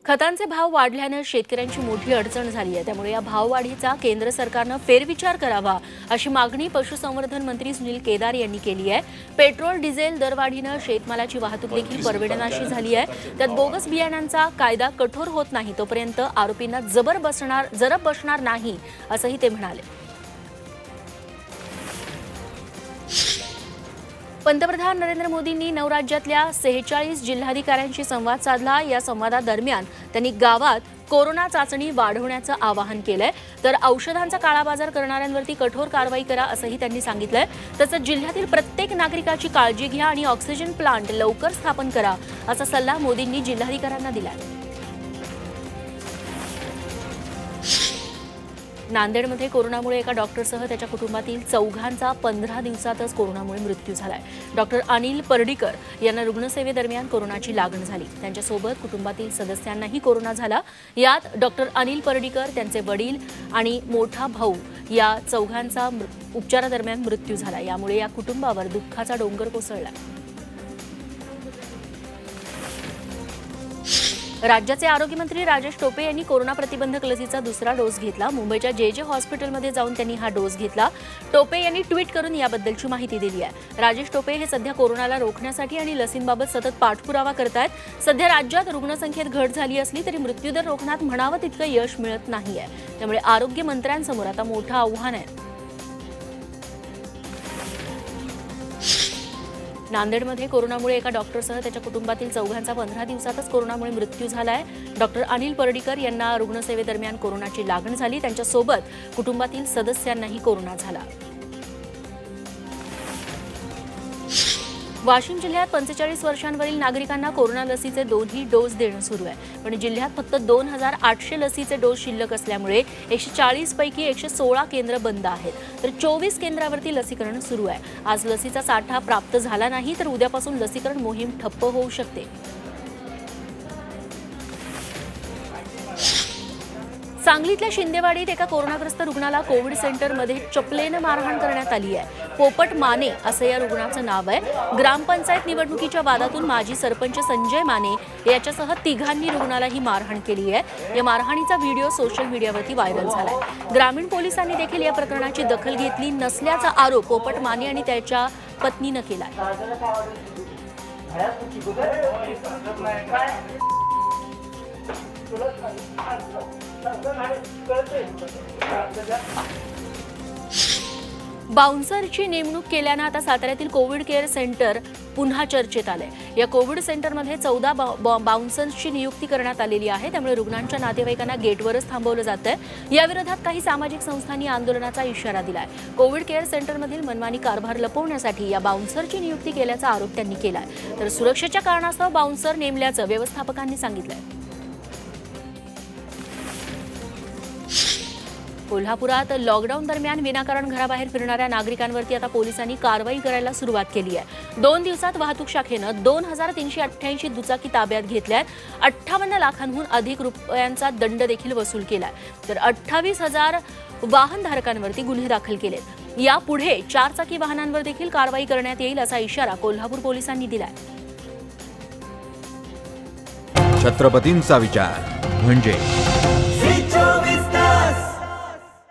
खतांचे भाव वाढल्याने शेतकऱ्यांची मोठी अडचण झाली आहे। त्यामुळे या भाववाढीचा केंद्र सरकारने फेरविचार करावा अशी मागणी पशुसंवर्धन मंत्री सुनील केदार यांनी केली आहे। पेट्रोल डिझेल दरवाढीने शेतमालाची वाहतूक देखील परवडनाशी झाली आहे। त्यात बोगस बियाण्यांचा कायदा कठोर होत नाही तोपर्यंत आरोपींना जरब बसणार नाही असंही ते म्हणाले। पंतप्रधान नरेंद्र मोदींनी 9 राज्यातल्या 46 जिल्हाधिकाऱ्यांशी संवाद साधला। या संवादादरम्यान त्यांनी गावात कोरोना चाचणी वाढवण्याचं आवाहन केलंय, तर औषधांचा काळाबाजार करणाऱ्यांवरती कठोर कारवाई करा असंही त्यांनी सांगितलंय। तसंच जिल्ह्यातील प्रत्येक नागरिकाची काळजी घ्या आणि ऑक्सिजन प्लांट लवकर स्थापन करा असा सल्ला मोदींनी जिल्हाधिकाऱ्यांना दिलाय। नांदेडमध्ये कोरोनामुळे एका डॉक्टरसह त्याच्या कुटुंबातील चौघांचा 15 दिवसातच कोरोनामुळे मृत्यू झालाय। डॉक्टर अनिल परडीकर यांना रुग्णसेवेदरम्यान कोरोनाची लागण झाली। त्यांच्यासोबत कुटुंबातील सदस्यांनाही कोरोना झाला। यात डॉक्टर अनिल परडीकर, त्यांचे वडील आणि मोठा भाऊ या चौघांचा उपचारादरम्यान मृत्यू झाला। यामुळे या कुटुंबावर दुःखाचा डोंगर कोसळला। राज्याचे आरोग्यमंत्री राजेश टोपे यांनी कोरोना प्रतिबंधक लसीचा दुसरा डोस घेतला। मुंबईच्या जे हॉस्पिटलमध्ये जाऊन त्यांनी हा डोस घेतला। टोपे यांनी ट्विट करून याबद्दलची माहिती दिली आहे। राजेश टोपे हे सध्या कोरोनाला रोखण्यासाठी आणि लसींबाबत सतत पाठपुरावा करतायत। सध्या राज्यात रुग्णसंख्येत घट झाली असली तरी मृत्यूदर रोखण्यात म्हणावं तितकं यश मिळत नाहीये। त्यामुळे आरोग्य मंत्र्यांसमोर आता मोठं आव्हान आहे। नांदेडमध्ये कोरोनामुळे एका डॉक्टरसह त्याच्या कुटुंबातील चौघांचा 15 दिवसातच कोरोनामुळे मृत्यू झालाय। डॉक्टर अनिल परडीकर यांना रुग्णसेवेदरम्यान कोरोनाची लागण झाली। त्यांच्यासोबत कुटुंबातील सदस्यांनाही कोरोना झाला। वाशिम जिल्ह्यात 45 वर्षांवरील नागरिकांना कोरोना लसीचे 2ही डोस देणं सुरू आहे, पण जिल्ह्यात फक्त 2800 लसीचे डोस शिल्लक असल्यामुळे 140 पैकी 116 केंद्र बंद आहेत, तर 24 केंद्रावरती लसीकरण सुरू आहे। आज लसीचा साठा प्राप्त झाला नाही तर उद्यापासून लसीकरण मोहीम ठप्प होऊ शकते। सांगलीतल्या शिंदेवाडीत एका कोरोनाग्रस्त रुग्णाला कोविड सेंटरमध्ये चपलेनं मारहाण करण्यात आली आहे। पोपट माने असं या रुग्णाचं नाव आहे। ग्रामपंचायत निवडणुकीच्या वादातून माजी सरपंच संजय माने याच्यासह तिघांनी रुग्णाला ही मारहाण केली आहे। या मारहाणीचा व्हिडिओ सोशल मीडियावरती व्हायरल झालाय। ग्रामीण पोलिसांनी देखील या प्रकरणाची दखल घेतली नसल्याचा आरोप पोपट माने आणि त्याच्या पत्नीनं केलाय। बाउन्सरची नेमणूक केल्यानं आता साताऱ्यातील कोविड केअर सेंटर पुन्हा चर्चेत आलंय। या कोविड सेंटरमध्ये 14 बाउन्सर्सची नियुक्ती करण्यात आलेली आहे। त्यामुळे रुग्णांच्या नातेवाईकांना गेटवरच थांबवलं जातंय। या विरोधात काही सामाजिक संस्थांनी आंदोलनाचा इशारा दिलाय। कोविड केअर सेंटरमधील मनमानी कारभार लपवण्यासाठी या बाउन्सरची नियुक्ती केल्याचा आरोप त्यांनी केलाय, तर सुरक्षेच्या कारणास्तव बाउन्सर नेमल्याचं व्यवस्थापकांनी सांगितलंय। कोल्हापुरात लॉकडाऊन दरम्यान विनाकारण घराबाहेर फिरणाऱ्या नागरिकांवरती आता पोलिसांनी कारवाई करायला सुरुवात केली आहे। 2 दिवसात वाहतूक शाखेनं 2388 दुचाकी ताब्यात घेतल्यात। 58 लाखांहून अधिक रुपयांचा दंड देखील वसूल केलाय, तर 28,000 वाहनधारकांवरती गुन्हे दाखल केलेत। यापुढे 4 चाकी वाहनांवर देखील कारवाई करण्यात येईल असा इशारा कोल्हापूर पोलिसांनी दिलाय। छत्रपतींचा विचार म्हणजे